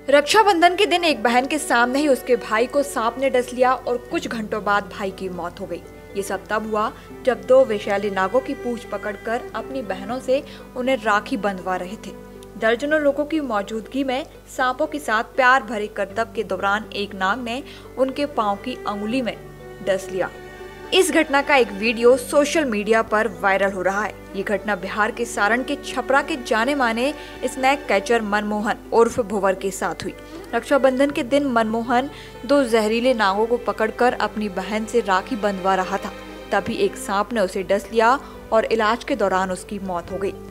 रक्षाबंधन के दिन एक बहन के सामने ही उसके भाई को सांप ने डस लिया और कुछ घंटों बाद भाई की मौत हो गई। ये सब तब हुआ जब दो विषैले नागों की पूंछ पकड़कर अपनी बहनों से उन्हें राखी बंधवा रहे थे। दर्जनों लोगों की मौजूदगी में सांपों के साथ प्यार भरे करतब के दौरान एक नाग ने उनके पांव की अंगुली में डस लिया। इस घटना का एक वीडियो सोशल मीडिया पर वायरल हो रहा है। ये घटना बिहार के सारण के छपरा के जाने माने स्नैक कैचर मनमोहन उर्फ भुवर के साथ हुई। रक्षाबंधन के दिन मनमोहन दो जहरीले नागों को पकड़कर अपनी बहन से राखी बंधवा रहा था। तभी एक सांप ने उसे डस लिया और इलाज के दौरान उसकी मौत हो गई।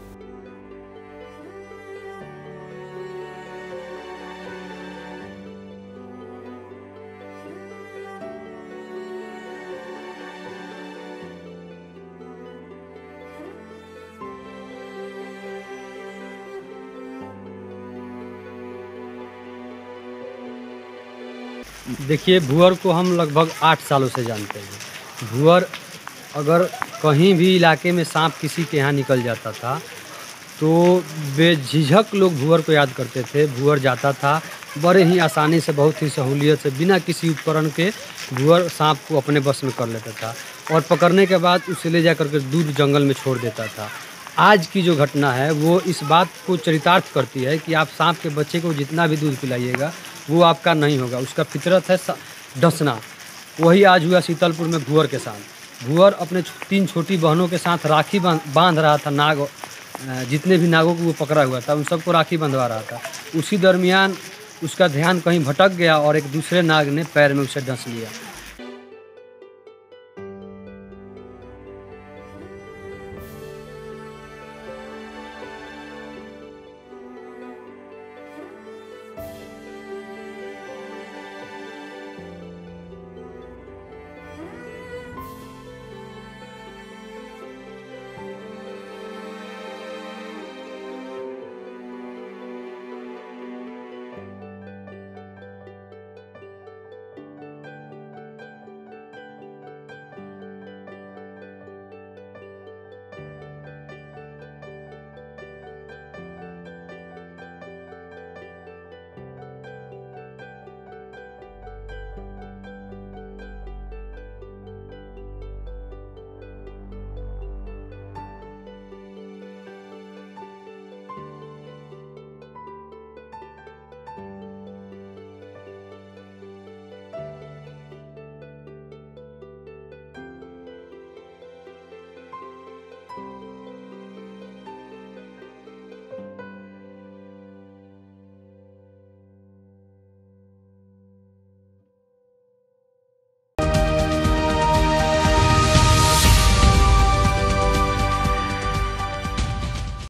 देखिए, भुअर को हम लगभग 8 सालों से जानते हैं। भुअर अगर कहीं भी इलाके में सांप किसी के यहाँ निकल जाता था तो बेझिझक लोग भुअर को याद करते थे। भुअर जाता था, बड़े ही आसानी से, बहुत ही सहूलियत से, बिना किसी उपकरण के भुअर सांप को अपने बस में कर लेता था और पकड़ने के बाद उसे ले जा करके दूर जंगल में छोड़ देता था। आज की जो घटना है वो इस बात को चरितार्थ करती है कि आप सांप के बच्चे को जितना भी दूध पिलाइएगा वो आपका नहीं होगा, उसका फितरत है डसना। वही आज हुआ सीतलपुर में भुअर के साथ। भुअर अपने 3 छोटी बहनों के साथ राखी बांध रहा था। नाग, जितने भी नागों को वो पकड़ा हुआ था उन सबको राखी बंधवा रहा था। उसी दरमियान उसका ध्यान कहीं भटक गया और एक दूसरे नाग ने पैर में उसे डस लिया।